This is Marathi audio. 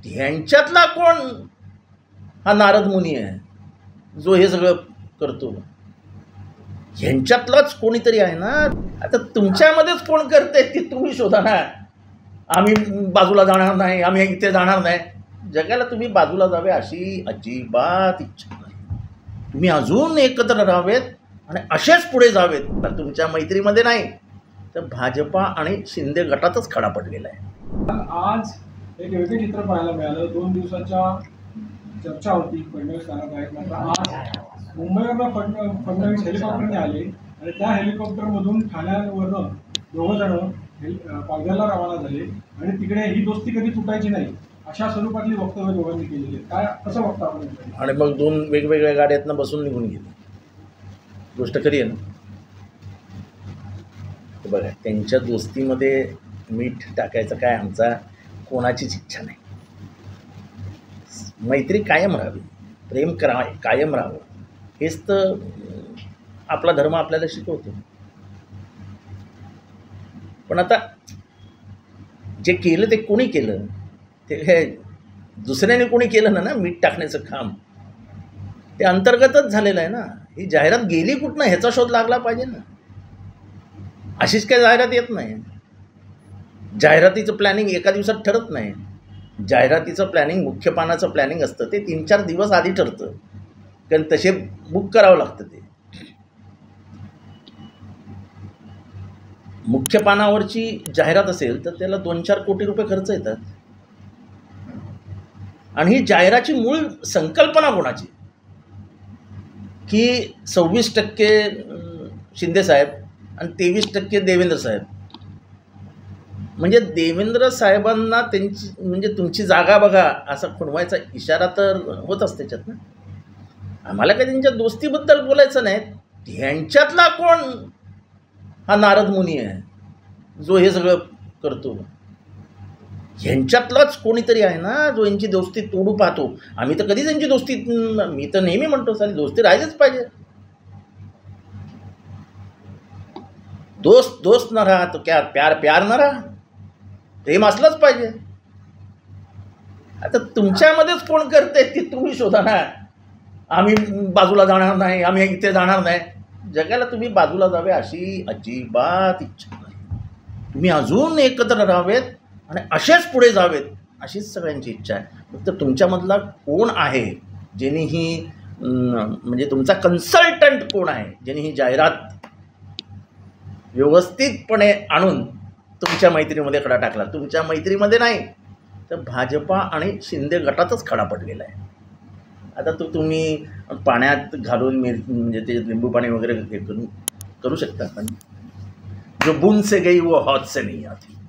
ह्यांच्यातला कोण हा नारद मुनी आहे जो हे सगळं करतो? ह्यांच्यातलाच कोणीतरी आहे ना. आता तुमच्यामध्येच कोण करते ते तुम्ही शोधा ना. आम्ही बाजूला जाणार नाही, आम्ही इथे जाणार नाही. जगाला तुम्ही बाजूला जावे अशी अजिबात इच्छा नाही. तुम्ही अजून एकत्र राहावेत आणि असेच पुढे जावेत. तर तुमच्या मैत्रीमध्ये नाही तर भाजपा आणि शिंदे गटातच खडा पडलेला आहे. आज एक वेगळे चित्र पाहायला मिळालं. 2 दिवसाच्या चर्चा होती, फडणवीस स्थानात आहेत. मात्र आज मुंबईवरनं फडणवीस हेलिकॉप्टरने आले आणि त्या हेलिकॉप्टरमधून ठाण्यावरनं 2 जण पालघरला रवाना झाले आणि तिकडे ही दोस्ती कधी तुटायची नाही अशा स्वरूपातली वक्तव्य दोघांनी केलेली आहे. काय कसं बघता आपण? आणि मग 2 वेगवेगळ्या गाड्यातनं बसून निघून गेले. गोष्ट खरी आहे ना. बघा, त्यांच्या दोस्तीमध्ये मीठ टाकायचं काय आमचा कोणाचीच इच्छा नाही. मैत्री कायम राहावी, प्रेम कायम राहावं, हेच तर आपला धर्म आपल्याला शिकवतो. पण आता जे केलं ते कोणी केलं? ते हे दुसऱ्याने कोणी केलं ना मीठ टाकण्याचं काम, ते अंतर्गतच झालेलं आहे ना. ही जाहिरात गेली कुठनं ह्याचा शोध लागला पाहिजे ना. अशीच काय जाहिरात येत नाही. जाहिरातीचं प्लॅनिंग एका दिवसात ठरत नाही. जाहिरातीचं प्लॅनिंग, मुख्य पानाचं प्लॅनिंग असतं ते 3-4 दिवस आधी ठरतं, कारण तसे बुक करावं लागतं. ते मुख्य पानावरची जाहिरात असेल तर त्याला 2-4 कोटी रुपये खर्च येतात. आणि ही जाहिराची मूळ संकल्पना कोणाची? की 26% शिंदेसाहेब आणि 23% देवेंद्र साहेब. म्हणजे देवेंद्र साहेबांना त्यांची म्हणजे तुमची जागा बघा असा खुणवायचा इशारा तर होतच त्याच्यात ना. आम्हाला काही त्यांच्या दोस्तीबद्दल बोलायचं नाही. ह्यांच्यातला कोण हा नारद मुनी आहे जो हे सगळं करतो? ह्यांच्यातलाच कोणीतरी आहे ना जो यांची दोस्ती तोडू पाहतो. आम्ही तर कधीच यांची दोस्ती, मी तर नेहमी म्हणतो सारी दोस्ती राहिलीच पाहिजे. दोस्त दोस्त न रहा तो क्या प्यार प्यार न रहा. प्रेम असलंच पाहिजे. आता तुमच्यामध्येच कोण करते ते तुम्ही शोधा ना. आम्ही बाजूला जाणार नाही, आम्ही इथे जाणार नाही. जगाला तुम्ही बाजूला जावे अशी अजिबात इच्छा नाही. तुम्ही अजून एकत्र राहावेत आणि असेच पुढे जावेत अशीच सगळ्यांची इच्छा आहे. फक्त तुमच्यामधला कोण आहे ज्यांनी ही म्हणजे तुमचा कन्सल्टंट कोण आहे ज्यांनी ही जाहिरात व्यवस्थितपणे आणून तुमच्या मैत्रीमध्ये खडा टाकला? तुमच्या मैत्रीमध्ये नाही तर भाजपा आणि शिंदे गटातच खडा पडलेला आहे. आता तुम्ही पाण्यात घालून म्हणजे ते लिंबू पाणी वगैरे हे करू शकता, पण जो बूंद से गई वो हौद से नहीं आती.